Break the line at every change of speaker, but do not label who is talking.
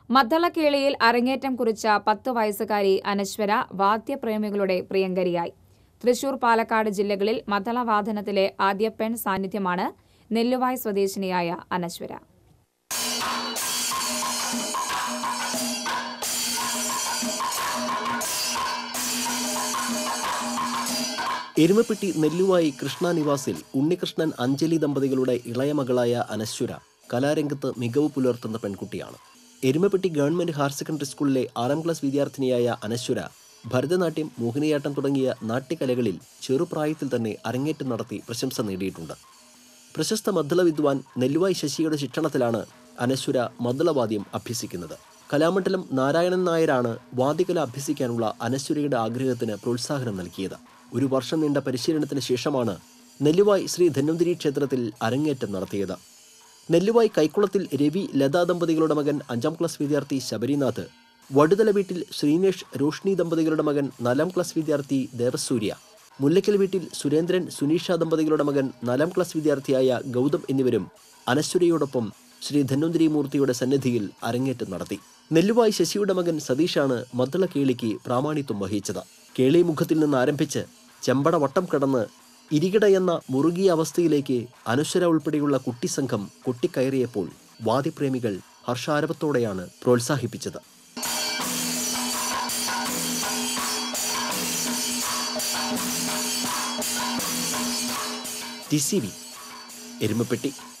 മദ്ദളക്കേളിയിൽ അരങ്ങേറ്റം കുറിച്ച 10 വയസ്സുകാരി അനശ്വര വാദ്യപ്രേമികളുടെ പ്രിയങ്കരിയായി. തൃശൂർ, പാലക്കാട് ജില്ലകളിൽ മദ്ദളവാദനത്തിലെ ആദ്യ പെൺ സാന്നിധ്യമാണ് നെല്ലുവായ് സ്വദേശിനിയായ അനശ്വര.
എരുമപ്പെട്ടി നെല്ലുവായി കൃഷ്ണ നിവാസിൽ ഉണ്ണികൃഷ്ണൻ അഞ്ജലി ദമ്പതികളുടെ ഇളയ മകളായ അനശ്വര കലാരംഗത്ത് മികവ് പുലർത്തുന്ന പെൺകുട്ടിയാണ്. എരുമപ്പെട്ടി ഗവൺമെന്റ് ഹയർ സെക്കൻഡറി സ്കൂളിലെ 6ാം ക്ലാസ് വിദ്യാർത്ഥിനിയായ അനശ്വര ഭരതനാട്യം, മോഹിനിയാട്ടം തുടങ്ങിയ നാട്യകലകളിൽ ചെറുപ്രായത്തിൽ തന്നെ അരങ്ങേറ്റം നടത്തി പ്രശംസ നേടിയിട്ടുണ്ട്. പ്രശസ്ത മദ്ദള വിദ്വാൻ നെല്ലുവായ് ശശിയുടെ ശിക്ഷണത്തിലാണ് അനശ്വര മദ്ദളവാദ്യം അഭ്യസിക്കുന്നത്. കലാമണ്ഡലം നാരായണൻ നായരാണ് വാദ്യകല അഭ്യസിക്കാനുള്ള അനശ്വരയുടെ ആഗ്രഹത്തിന് പ്രോത്സാഹനം നൽകിയത്. 1 വർഷം നീണ്ട പരിശീലനത്തിന് ശേഷമാണ് നെല്ലുവായ് ശ്രീ ധന്വന്തരി ക്ഷേത്രത്തിൽ അരങ്ങേറ്റം നടത്തിയത്. നെല്ലുവായ് കൈക്കുളത്തിൽ രവി, ലതാ ദമ്പതികളുടെ മകൻ 5ാം ക്ലാസ് വിദ്യാർത്ഥി ശബരിനാഥ്, വടുതല വീട്ടിൽ ശ്രീനേഷ്, രോഷ്നി ദമ്പതികളുടെ മകൻ 4ാം ക്ലാസ് വിദ്യാർത്ഥി ദേവസൂര്യ, മുല്ലയ്ക്കൽ വീട്ടിൽ സുരേന്ദ്രൻ, സുനീഷ ദമ്പതികളുടെ മകൻ 4ാം ക്ലാസ് വിദ്യാർത്ഥിയായ ഗൗതം എന്നിവരും അനശ്വരയോടൊപ്പം ശ്രീ ധന്വന്തരി മൂർത്തിയുടെ സന്നിധിയിൽ അരങ്ങേറ്റം നടത്തി. നെല്ലുവായ് ശശിയുടെ മകൻ സതീഷാണ് മദ്ദളക്കേളിക്ക് പ്രാമാണിത്വം വഹിച്ചത്. കേളി മുഖത്തിൽ നിന്ന് ആരംഭിച്ച് ചെമ്പട വട്ടം കടന്ന് ഇരികിട എന്ന മുറുകിയ അവസ്ഥയിലേക്ക് അനശ്വര ഉൾപ്പെടെയുള്ള കുട്ടിസംഘം കൊട്ടിക്കയറിയപ്പോൾ വാദ്യപ്രേമികൾ ഹർഷാരവത്തോടെയാണ് പ്രോത്സാഹിപ്പിച്ചത്. TCV എരുമപ്പെട്ടി.